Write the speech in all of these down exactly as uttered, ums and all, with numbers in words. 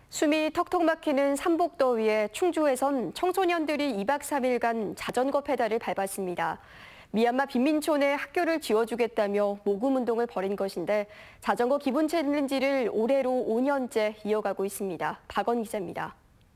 숨이 턱턱 막히는 삼복더위에 충주에선 청소년들이 이박 삼일간 자전거 페달을 밟았습니다. 미얀마 빈민촌에 학교를 지어주겠다며 모금운동을 벌인 것인데 자전거 기분 챌린지를 올해로 오 년째 이어가고 있습니다. 박원 기자입니다.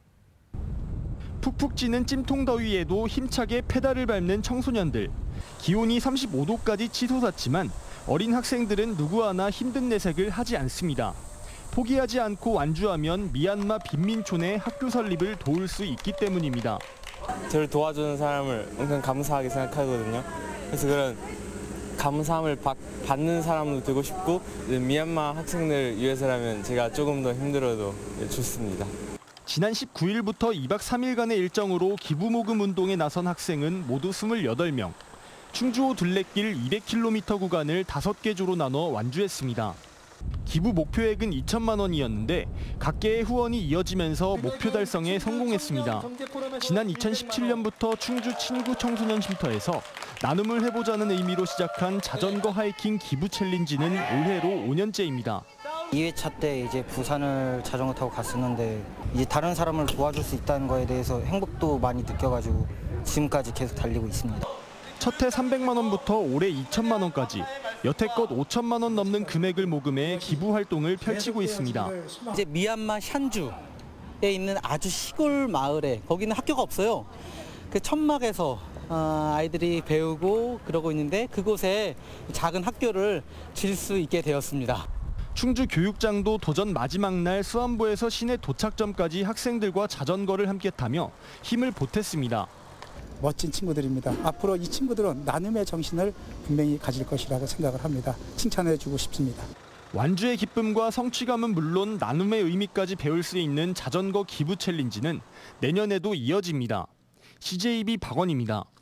푹푹 찌는 찜통 더위에도 힘차게 페달을 밟는 청소년들. 기온이 삼십오 도까지 치솟았지만 어린 학생들은 누구 하나 힘든 내색을 하지 않습니다. 포기하지 않고 완주하면 미얀마 빈민촌의 학교 설립을 도울 수 있기 때문입니다. 저를 도와주는 사람을 엄청 감사하게 생각하거든요. 그래서 그런 감사함을 받, 받는 사람도 되고 싶고 미얀마 학생들을 위해서라면 제가 조금 더 힘들어도 좋습니다. 지난 십구 일부터 이박 삼일간의 일정으로 기부 모금 운동에 나선 학생은 모두 이십팔 명. 충주호 둘레길 이백 킬로미터 구간을 다섯 개 조로 나눠 완주했습니다. 기부 목표액은 이천만 원이었는데 각계의 후원이 이어지면서 목표 달성에 성공했습니다. 지난 이천십칠 년부터 충주 친구 청소년 쉼터에서 나눔을 해보자는 의미로 시작한 자전거 하이킹 기부 챌린지는 올해로 오 년째입니다. 이 회차 때 이제 부산을 자전거 타고 갔었는데 이제 다른 사람을 도와줄 수 있다는 거에 대해서 행복도 많이 느껴가지고 지금까지 계속 달리고 있습니다. 첫 해 삼백만 원부터 올해 이천만 원까지 여태껏 오천만 원 넘는 금액을 모금해 기부 활동을 펼치고 있습니다. 이제 미얀마 샨주에 있는 아주 시골 마을에 거기는 학교가 없어요. 그 천막에서 아이들이 배우고 그러고 있는데 그곳에 작은 학교를 질 수 있게 되었습니다. 충주 교육장도 도전 마지막 날 수안보에서 시내 도착점까지 학생들과 자전거를 함께 타며 힘을 보탰습니다. 멋진 친구들입니다. 앞으로 이 친구들은 나눔의 정신을 분명히 가질 것이라고 생각을 합니다. 칭찬해주고 싶습니다. 완주의 기쁨과 성취감은 물론 나눔의 의미까지 배울 수 있는 자전거 기부 챌린지는 내년에도 이어집니다. 씨제이비 박원입니다.